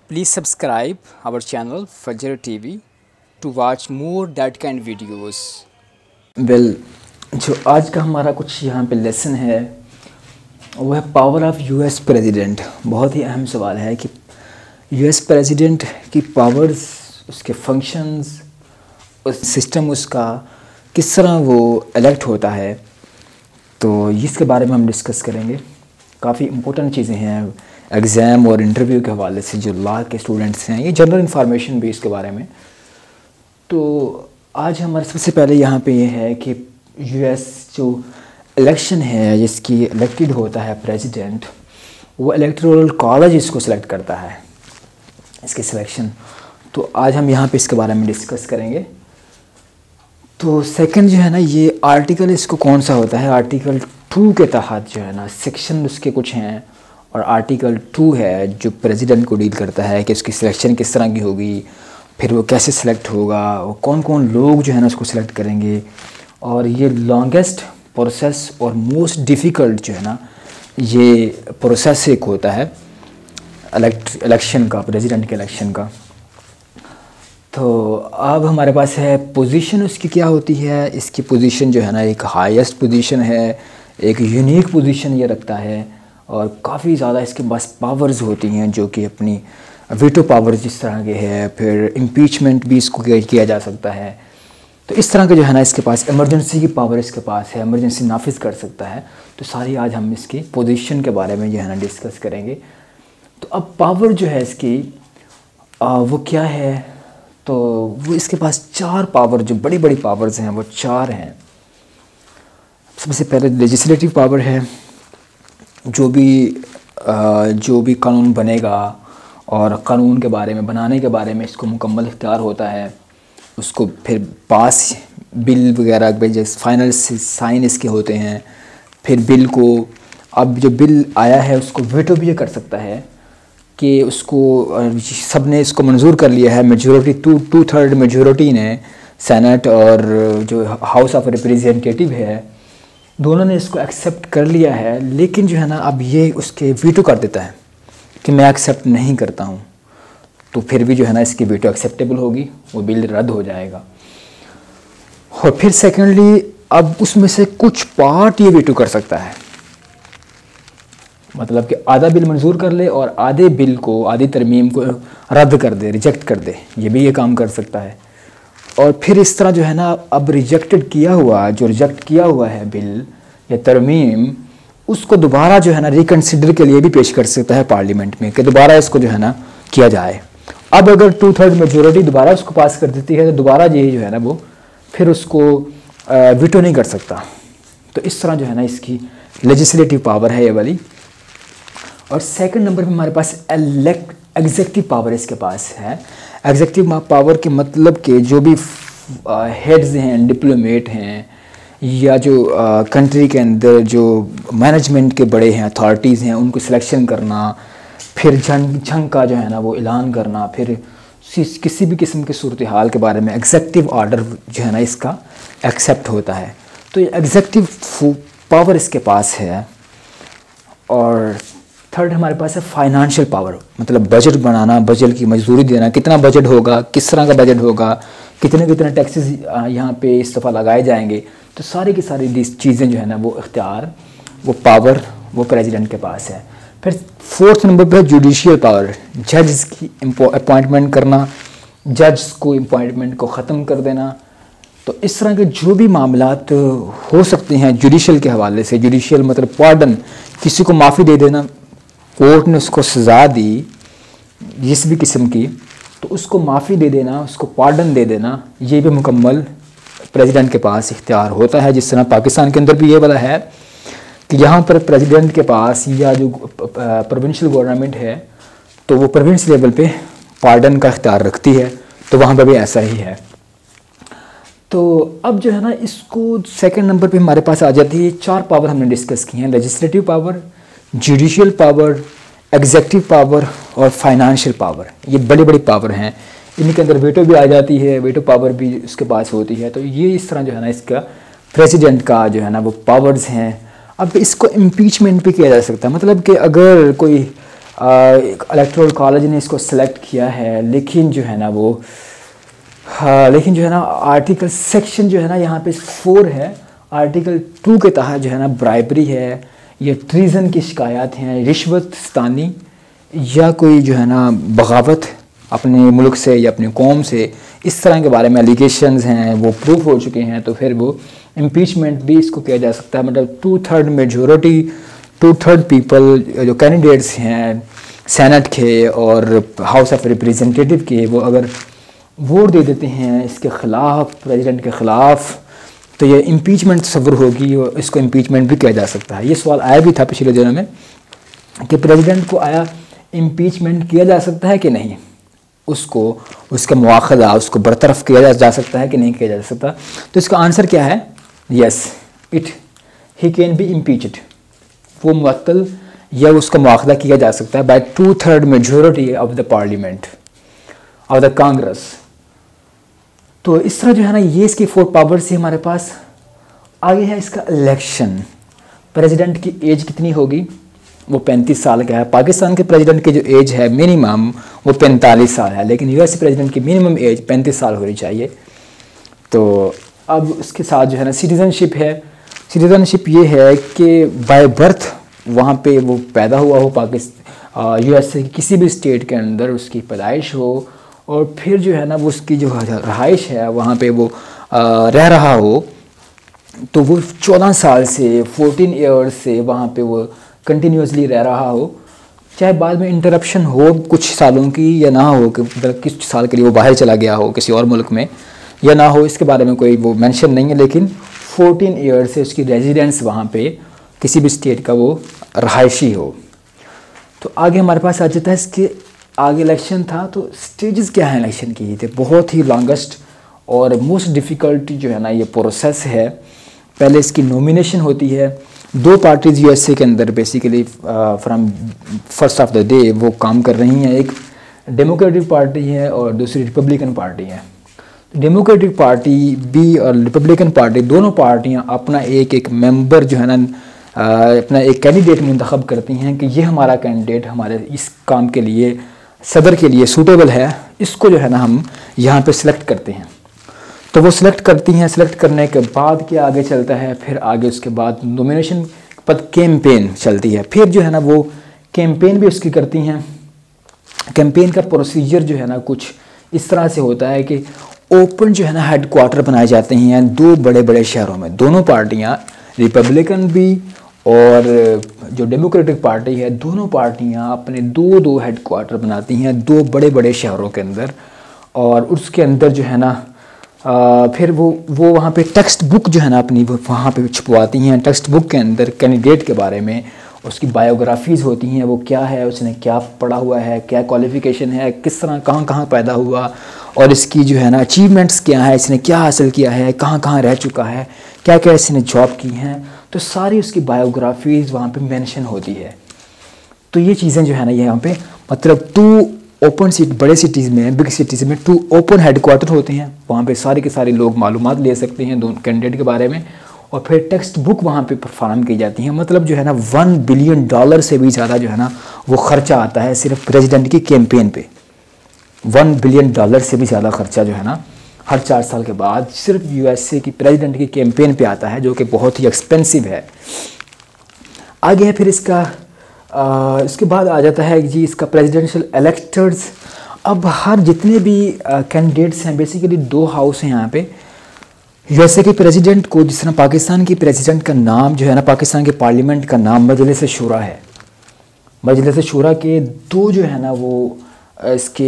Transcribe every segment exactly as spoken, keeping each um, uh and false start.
Please subscribe our channel Fajr T V to watch more that kind videos. Well well, जो आज का हमारा कुछ यहाँ पे लेसन है वो है पावर ऑफ यूएस प्रेसिडेंट। बहुत ही अहम सवाल है कि यूएस प्रेसिडेंट की पावर्स, उसके फंक्शंस, उस सिस्टम उसका किस तरह वो इलेक्ट होता है, तो इसके बारे में हम डिस्कस करेंगे। काफ़ी इम्पोर्टेंट चीज़ें हैं एग्ज़ाम और इंटरव्यू के हवाले से। जो लॉ के स्टूडेंट्स हैं, ये जनरल इन्फॉर्मेशन भी इसके बारे में। तो आज हमारे सबसे पहले यहाँ पे ये है कि यूएस जो इलेक्शन है जिसकी इलेक्टेड होता है प्रेसिडेंट, वो इलेक्टोरल कॉलेज इसको सिलेक्ट करता है, इसकी सिलेक्शन। तो आज हम यहाँ पे इसके बारे में डिस्कस करेंगे। तो सेकंड जो है ना, ये आर्टिकल इसको कौन सा होता है, आर्टिकल टू के तहत जो है ना सेक्शन उसके कुछ हैं, और आर्टिकल टू है जो प्रेसिडेंट को डील करता है कि उसकी सिलेक्शन किस तरह की होगी, फिर वो कैसे सिलेक्ट होगा, वो कौन कौन लोग जो है ना उसको सिलेक्ट करेंगे। और ये लॉन्गेस्ट प्रोसेस और मोस्ट डिफ़िकल्ट जो है ना ये प्रोसेस एक होता है इलेक्ट इलेक्शन का, प्रेसिडेंट के इलेक्शन का। तो अब हमारे पास है पोजीशन उसकी क्या होती है। इसकी पोजीशन जो है ना एक हाईएस्ट पोजीशन है, एक यूनिक पोजीशन ये रखता है, और काफ़ी ज़्यादा इसके पास पावर्स होती हैं जो कि अपनी वीटो पावर्स जिस तरह के है, फिर इम्पीचमेंट भी इसको किया जा सकता है। तो इस तरह के जो है ना इसके पास इमरजेंसी की पावर इसके पास है, इमरजेंसी नाफिज कर सकता है। तो सारी आज हम इसकी पोजीशन के बारे में जो है ना डिस्कस करेंगे। तो अब पावर जो है इसकी आ, वो क्या है, तो वो इसके पास चार पावर, जो बड़ी बड़ी पावर्स हैं वो चार हैं। सबसे पहले लेजिस्लेटिव पावर है, जो भी आ, जो भी कानून बनेगा और कानून के बारे में, बनाने के बारे में इसको मुकम्मल इख्तियार होता है। उसको फिर पास बिल वगैरह जैसे फाइनल साइन इसके होते हैं। फिर बिल को, अब जो बिल आया है उसको वीटो भी ये कर सकता है कि उसको सब ने इसको मंजूर कर लिया है, majority two two third majority ने, सेनेट और जो हाउस ऑफ रिप्रेजेंटेटिव है, दोनों ने इसको एक्सेप्ट कर लिया है। लेकिन जो है ना अब ये उसके वीटो कर देता है कि मैं एक्सेप्ट नहीं करता हूँ, तो फिर भी जो है ना इसकी वीटो एक्सेप्टेबल होगी, वो बिल रद्द हो जाएगा। और फिर सेकेंडली अब उसमें से कुछ पार्ट ये वीटो कर सकता है, मतलब कि आधा बिल मंजूर कर ले और आधे बिल को, आधी तरमीम को रद्द कर दे, रिजेक्ट कर दे, ये भी ये काम कर सकता है। और फिर इस तरह जो है ना अब रिजेक्टेड किया हुआ, जो रिजेक्ट किया हुआ है बिल या तरमीम, उसको दोबारा जो है ना रिकन्सिडर के लिए भी पेश कर सकता है पार्लियामेंट में कि दोबारा इसको जो है ना किया जाए। अब अगर टू थर्ड मेजोरिटी दोबारा उसको पास कर देती है तो दोबारा ये जो है ना वो फिर उसको वीटो नहीं कर सकता। तो इस तरह जो है ना इसकी लेजिस्लेटिव पावर है ये वाली। और सेकंड नंबर पे हमारे पास एलेक्ट एग्जेक्टिव पावर इसके पास है। एग्जेक्टिव पावर के मतलब के जो भी हेड्स हैं, डिप्लोमेट हैं, या जो कंट्री के अंदर जो मैनेजमेंट के बड़े हैं, अथॉरिटीज़ हैं, उनको सिलेक्शन करना, फिर जंग जंग का जो है ना वो ऐलान करना, फिर किसी भी किस्म की सूरत हाल के बारे में एग्जेक्टिव ऑर्डर जो है ना इसका एक्सेप्ट होता है। तो ये एग्जेक्टिव पावर इसके पास है। और थर्ड हमारे पास है फाइनेंशियल पावर, मतलब बजट बनाना, बजट की मजदूरी देना, कितना बजट होगा, किस तरह का बजट होगा, कितने कितने टैक्सेस यहाँ पे इस दफ़ा लगाए जाएंगे। तो सारी की सारी चीज़ें जो है ना वो इख्तियार, वो पावर वो प्रेसिडेंट के पास है। फिर फोर्थ नंबर पे है जुडिशियल पावर, जज की अपॉइंटमेंट करना, जज को अपॉइंटमेंट को ख़त्म कर देना। तो इस तरह के जो भी मामलात हो सकते हैं जुडिशियल के हवाले से, जुडिशियल मतलब पार्डन, किसी को माफ़ी दे देना, कोर्ट ने उसको सज़ा दी जिस भी किस्म की, तो उसको माफ़ी दे देना, उसको पार्डन दे देना, ये भी मुकम्मल प्रेसिडेंट के पास इख्तियार होता है। जिस तरह पाकिस्तान के अंदर भी ये वाला है कि यहाँ पर प्रेसिडेंट के पास या जो प्रोविंशियल गवर्नमेंट है तो वो प्रोविंस लेवल पे पार्डन का इख्तियार रखती है, तो वहाँ पर भी ऐसा ही है। तो अब जो है ना इसको सेकंड नंबर पे हमारे पास आ जाती है, चार पावर हमने डिस्कस की हैं, legislative power, judicial power, executive power और फाइनेंशियल पावर। ये बड़ी बड़ी पावर हैं, इनके अंदर वीटो भी आ जाती है, वीटो पावर भी उसके पास होती है। तो ये इस तरह जो है ना इसका प्रेसिडेंट का जो है ना वो पावर्स हैं। अब इसको इम्पीचमेंट भी किया जा सकता है, मतलब कि अगर कोई इलेक्टोरल कॉलेज ने इसको सेलेक्ट किया है, लेकिन जो है ना वो हाँ लेकिन जो है ना आर्टिकल सेक्शन जो है ना यहाँ पे फोर है, आर्टिकल टू के तहत जो है ना ब्राइबरी है या ट्रीज़न की शिकायत हैं, रिश्वत स्थानी या कोई जो है ना बगावत अपने मुल्क से या अपनी कौम से, इस तरह के बारे में एलिगेशंस हैं वो प्रूफ हो चुके हैं, तो फिर वो इम्पीचमेंट भी इसको किया जा सकता है। मतलब two third majority two third people जो कैंडिडेट्स हैं सेनेट के और हाउस ऑफ रिप्रेजेंटेटिव के, वो अगर वोट दे देते हैं इसके ख़िलाफ़, प्रेसिडेंट के ख़िलाफ़, तो ये इम्पीचमेंट तस्वुर होगी और इसको इम्पीचमेंट भी किया जा सकता है। ये सवाल आया भी था पिछले दिनों में कि प्रेसिडेंट को आया इम्पीचमेंट किया जा सकता है कि नहीं, उसको उसका मुआखज़ा उसको बरतरफ किया जा सकता है कि नहीं किया जा सकता। तो इसका आंसर क्या है? Yes, it he can be impeached, वो मुअत्तल या उसका मुआखज़ा किया जा सकता है by two third majority of the parliament of the Congress. तो इस तरह जो है ना ये इसकी फोर पावर्स ही हमारे पास। आगे है इसका इलेक्शन। प्रेसिडेंट की एज कितनी होगी? वो पैंतीस साल का है। पाकिस्तान के प्रेसिडेंट की जो एज है मिनिमम वो पैंतालीस साल है, लेकिन यूएस प्रेसिडेंट की मिनिमम एज पैंतीस साल होनी चाहिए। तो अब उसके साथ जो है ना सिटीज़नशिप है। सिटीज़नशिप ये है कि बाय बर्थ वहाँ पे वो पैदा हुआ हो, पाकिस्तान यूएस की किसी भी स्टेट के अंदर उसकी पैदाइश हो, और फिर जो है ना वो उसकी जो रहाइश है वहाँ पे वो आ, रह रहा हो, तो वो चौदह साल से फोर्टीन ईयर्स से वहाँ पे वो कंटिन्यूसली रह रहा हो, चाहे बाद में इंटरप्शन हो कुछ सालों की या ना हो, कि मतलब किस साल के लिए वो बाहर चला गया हो किसी और मुल्क में या ना हो, इसके बारे में कोई वो मेंशन नहीं है, लेकिन फोर्टीन ईयर से उसकी रेजिडेंस वहाँ पे किसी भी स्टेट का वो रहायशी हो। तो आगे हमारे पास आ जाता है इसके आगे इलेक्शन था। तो स्टेजेस क्या है इलेक्शन की? ये बहुत ही लॉन्गेस्ट और मोस्ट डिफ़िकल्ट जो है ना ये प्रोसेस है। पहले इसकी नॉमिनेशन होती है। दो पार्टीज़ यूएसए के अंदर basically from first of the day वो काम कर रही हैं, एक डेमोक्रेटिक पार्टी है और दूसरी रिपब्लिकन पार्टी है। डेमोक्रेटिक पार्टी भी और रिपब्लिकन पार्टी दोनों पार्टियां अपना एक एक मेंबर जो है ना अपना एक कैंडिडेट मुंतखब करती हैं कि ये हमारा कैंडिडेट हमारे इस काम के लिए सदर के लिए सूटेबल है, इसको जो है ना हम यहाँ पे सिलेक्ट करते हैं। तो वो सिलेक्ट करती हैं। सिलेक्ट करने के बाद क्या आगे चलता है? फिर आगे उसके बाद नॉमिनेशन पद कैंपेन चलती है। फिर जो है ना वो कैंपेन भी उसकी करती हैं। कैंपेन का प्रोसीजर जो है ना कुछ इस तरह से होता है कि ओपन जो है ना हेड क्वार्टर बनाए जाते हैं दो बड़े बड़े शहरों में। दोनों पार्टियां रिपब्लिकन भी और जो डेमोक्रेटिक पार्टी है, दोनों पार्टियां अपने दो दो हेड क्वार्टर बनाती हैं दो बड़े बड़े शहरों के अंदर, और उसके अंदर जो है ना आ, फिर वो वो वहाँ पे टेक्स्ट बुक जो है ना अपनी वो वहाँ पे छुपवाती हैं। टेक्स्ट बुक के अंदर कैंडिडेट के बारे में उसकी बायोग्राफीज़ होती हैं, वो क्या है, उसने क्या पढ़ा हुआ है, क्या क्वालिफ़िकेशन है, किस तरह कहाँ कहाँ पैदा हुआ, और इसकी जो है ना अचीवमेंट्स क्या है, इसने क्या हासिल किया है, कहाँ कहाँ रह चुका है, क्या क्या इसने जॉब की हैं, तो सारी उसकी बायोग्राफीज़ वहाँ पे मेंशन होती है। तो ये चीज़ें जो है ना यहाँ पे मतलब टू ओपन सिटी बड़े सिटीज़ में बिग सिटीज़ में टू ओपन हेडक्वार्टर होते हैं, वहाँ पे सारे के सारे लोग मालूमात ले सकते हैं दोनों कैंडिडेट के बारे में, और फिर टेक्स्ट बुक वहाँ पे परफॉर्म की जाती हैं। मतलब जो है ना वन बिलियन डॉलर से भी ज़्यादा जो है ना वो ख़र्चा आता है सिर्फ प्रेसिडेंट की कैंपेन पे। वन बिलियन डॉलर से भी ज़्यादा खर्चा जो है ना हर चार साल के बाद सिर्फ यूएसए की प्रेसिडेंट की कैंपेन पे आता है, जो कि बहुत ही एक्सपेंसिव है। आगे है फिर इसका आ, इसके बाद आ जाता है जी इसका प्रेसिडेंशियल इलेक्टर्स। अब हर जितने भी कैंडिडेट्स हैं बेसिकली दो हाउस हैं यहाँ पे। यूएसए के प्रेसिडेंट को जिस तरह पाकिस्तान की प्रेसिडेंट का नाम जो है ना पाकिस्तान के पार्लियामेंट का नाम मजलिस शूरा है। मजलिस शूरा के दो जो है ना वो इसके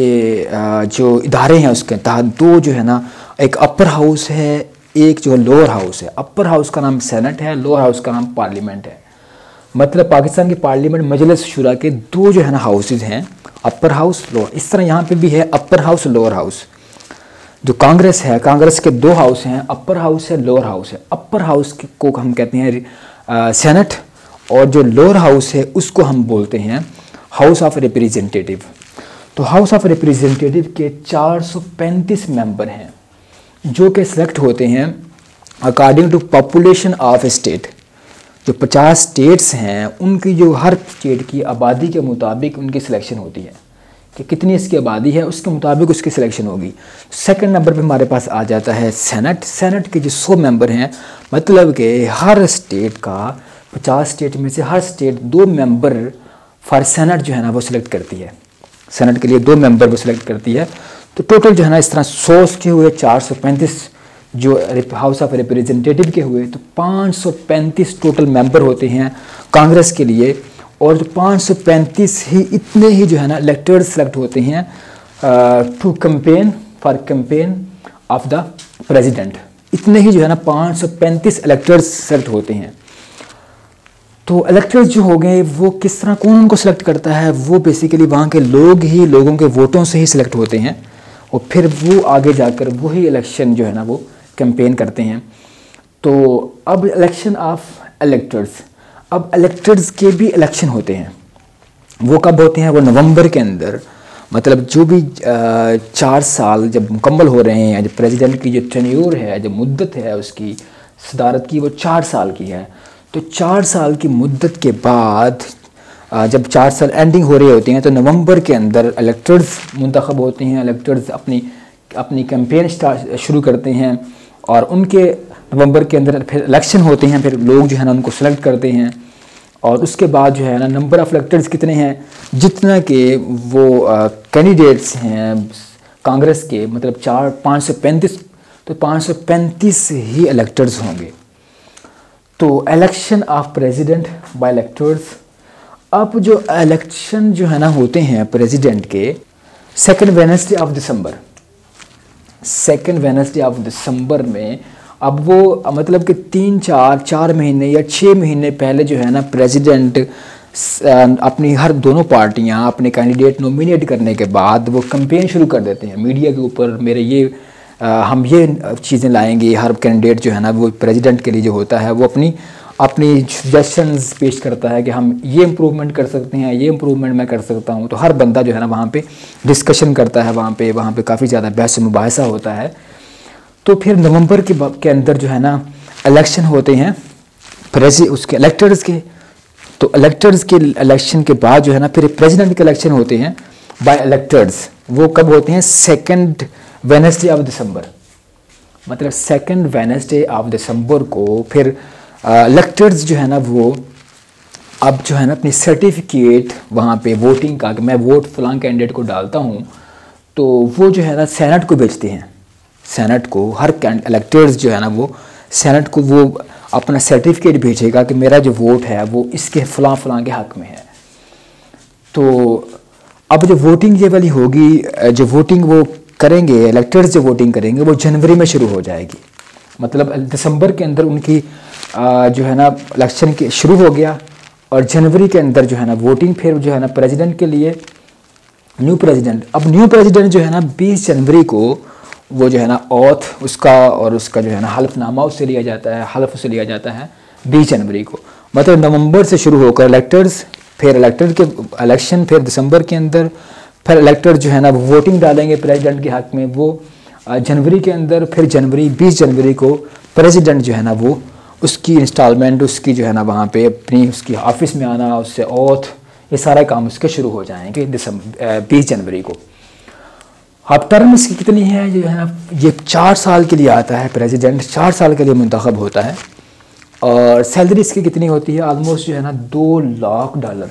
जो इदारे हैं उसके तहत दो जो है ना एक अपर हाउस है, एक जो लोअर हाउस है। अपर हाउस का नाम सेनेट है, लोअर हाउस का नाम पार्लियामेंट है। मतलब पाकिस्तान की पार्लियामेंट मजलिस शूरा के दो जो है ना हाउसेज हैं, अपर हाउस लोअर। इस तरह यहाँ पे भी है अपर हाउस लोअर हाउस। जो कांग्रेस है, कांग्रेस के दो हाउस हैं, अपर हाउस है लोअर हाउस है। अपर हाउस को हम कहते हैं सेनेट, और जो लोअर हाउस है उसको हम बोलते हैं हाउस ऑफ रिप्रेजेंटेटिव। तो हाउस ऑफ रिप्रेजेंटेटिव के चार सौ पैंतीस मेंबर हैं जो कि सिलेक्ट होते हैं according to population of state. जो पचास स्टेट्स हैं उनकी जो हर स्टेट की आबादी के मुताबिक उनकी सिलेक्शन होती है कि कितनी इसकी आबादी है, उसके मुताबिक उसकी सिलेक्शन होगी। सेकंड नंबर पे हमारे पास आ जाता है सेनेट। सेनेट के जो सौ मेंबर हैं, मतलब कि हर स्टेट का पचास स्टेट में से हर स्टेट दो मेंबर फॉर सेनेट जो है ना वो सिलेक्ट करती है। सेनेट के लिए दो मेंबर वो सिलेक्ट करती है। तो टोटल जो है ना इस तरह सौ के हुए चार सौ पैंतीस जो हाउस ऑफ रिप्रेजेंटेटिव के हुए, तो पाँच सौ पैंतीस टोटल मेंबर होते हैं कांग्रेस के लिए। और जो पाँच सौ पैंतीस ही इतने ही जो है ना इलेक्टर्स सेलेक्ट होते हैं to campaign for campaign of the president. इतने ही जो है ना पाँच सौ पैंतीस इलेक्टर्स सेलेक्ट होते हैं। तो इलेक्टर्स जो हो गए वो किस तरह, कौन उनको सेलेक्ट करता है, वो बेसिकली वहाँ के लोग ही लोगों के वोटों से ही सिलेक्ट होते हैं और फिर वो आगे जाकर वही इलेक्शन जो है ना वो कैंपेन करते हैं। तो अब इलेक्शन ऑफ इलेक्टर्स, अब इलेक्टर्स के भी इलेक्शन होते हैं। वो कब होते हैं? वो नवंबर के अंदर, मतलब जो भी चार साल जब मुकम्मल हो रहे हैं, जब प्रेसिडेंट की जो टेन्योर है, जो मुद्दत है उसकी सदारत की, वो चार साल की है। तो चार साल की मुद्दत के बाद जब चार साल एंडिंग हो रहे होते हैं तो नवंबर के अंदर इलेक्टर्स मुंतखब होते हैं। इलेक्टर्स अपनी अपनी कैंपेन स्टार्ट शुरू करते हैं और उनके नवंबर के अंदर फिर इलेक्शन होते हैं। फिर लोग जो है ना उनको सेलेक्ट करते हैं और उसके बाद जो है ना नंबर ऑफ़ इलेक्टर्स कितने हैं, जितना कि वो कैंडिडेट्स हैं कांग्रेस के, मतलब चार पाँच सौ पैंतीस, तो पाँच सौ पैंतीस ही इलेक्टर्स होंगे। तो election of president by electors. अब जो इलेक्शन जो है ना होते हैं प्रेसिडेंट के second Wednesday of December, second Wednesday of December में, अब वो मतलब कि तीन चार चार महीने या छः महीने पहले जो है ना प्रेसिडेंट अपनी हर दोनों पार्टियां अपने कैंडिडेट नॉमिनेट करने के बाद वो कैंपेन शुरू कर देते हैं मीडिया के ऊपर। मेरे ये आ, हम ये चीज़ें लाएंगे। हर कैंडिडेट जो है ना वो प्रेसिडेंट के लिए जो होता है वो अपनी अपनी सजेशंस पेश करता है कि हम ये इम्प्रूवमेंट कर सकते हैं, ये इम्प्रूवमेंट मैं कर सकता हूँ। तो हर बंदा जो है ना वहाँ पे डिस्कशन करता है, वहाँ पे वहाँ पे काफ़ी ज़्यादा बहस मुबाहिसा होता है। तो फिर नवंबर के के अंदर जो है ना इलेक्शन होते हैं प्रेसिडेंट उसके इलेक्टर्स के। तो इलेक्टर्स के इलेक्शन के बाद जो है ना फिर प्रेसिडेंट के इलेक्शन होते हैं बाय इलेक्टर्स। वो कब होते हैं? सेकंड वेडनेसडे ऑफ दिसंबर, मतलब सेकंड वेडनेसडे ऑफ दिसंबर को फिर इलेक्टर्स जो है ना वो अब जो है ना अपनी सर्टिफिकेट वहाँ पे वोटिंग का कि मैं वोट फलां कैंडिडेट को डालता हूँ, तो वो जो है ना सेनेट को भेजते हैं। सेनेट को हर इलेक्टर्स जो है ना वो सेनेट को वो अपना सर्टिफिकेट भेजेगा कि मेरा जो वोट है वो इसके फ़लाँ फ़लाँ के हक़ में है। तो अब जो वोटिंग ये वाली होगी, जो वोटिंग वो करेंगे इलेक्टर्स, जो वोटिंग करेंगे वो जनवरी में शुरू हो जाएगी। मतलब दिसंबर के अंदर उनकी जो है ना इलेक्शन के शुरू हो गया और जनवरी के अंदर जो है ना वोटिंग फिर जो है ना प्रेसिडेंट के लिए न्यू प्रेसिडेंट। अब न्यू प्रेसिडेंट जो है ना बीस जनवरी को वो जो है ना ऑथ उसका और उसका जो है ना हल्फनामा उससे लिया जाता है, हल्फ उससे लिया जाता है बीस जनवरी को। मतलब नवंबर से शुरू होकर इलेक्टर्स, फिर इलेक्टर के इलेक्शन, फिर दिसंबर के अंदर फिर इलेक्टर जो है ना वो वोटिंग डालेंगे प्रेसिडेंट के हक़ में वो जनवरी के अंदर। फिर जनवरी बीस जनवरी को प्रेसिडेंट जो है ना वो उसकी इंस्टॉलमेंट उसकी जो है ना वहाँ पे अपनी उसकी ऑफिस में आना, उससे ओथ, ये सारे काम उसके शुरू हो जाएंगे दिसंबर बीस जनवरी को। अब टर्म इसकी कितनी है? जो है ना ये चार साल के लिए आता है प्रेसिडेंट, चार साल के लिए मुंतखब होता है। और सैलरी इसकी कितनी होती है? ऑलमोस्ट जो है ना दो लाख डॉलर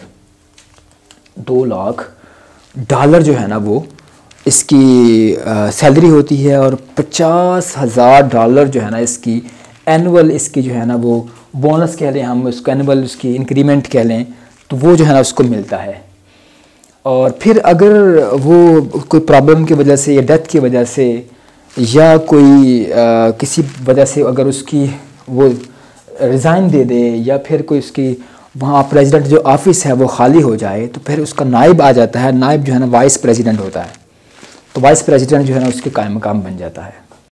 दो लाख डॉलर जो है ना वो इसकी सैलरी होती है। और पचास हज़ार डॉलर जो है ना इसकी एनुअल इसकी जो है ना वो बोनस कह लें हम उसको, एनुअल उसकी इंक्रीमेंट कह लें, तो वो जो है ना उसको मिलता है। और फिर अगर वो कोई प्रॉब्लम की वजह से या डेथ की वजह से या कोई आ, किसी वजह से अगर उसकी वो रिज़ाइन दे दे या फिर कोई उसकी वहाँ प्रेसिडेंट जो ऑफिस है वो खाली हो जाए, तो फिर उसका नायब आ जाता है। नायब जो है ना वाइस प्रेसिडेंट होता है। तो वाइस प्रेसिडेंट जो है ना उसके कायम मकाम बन जाता है।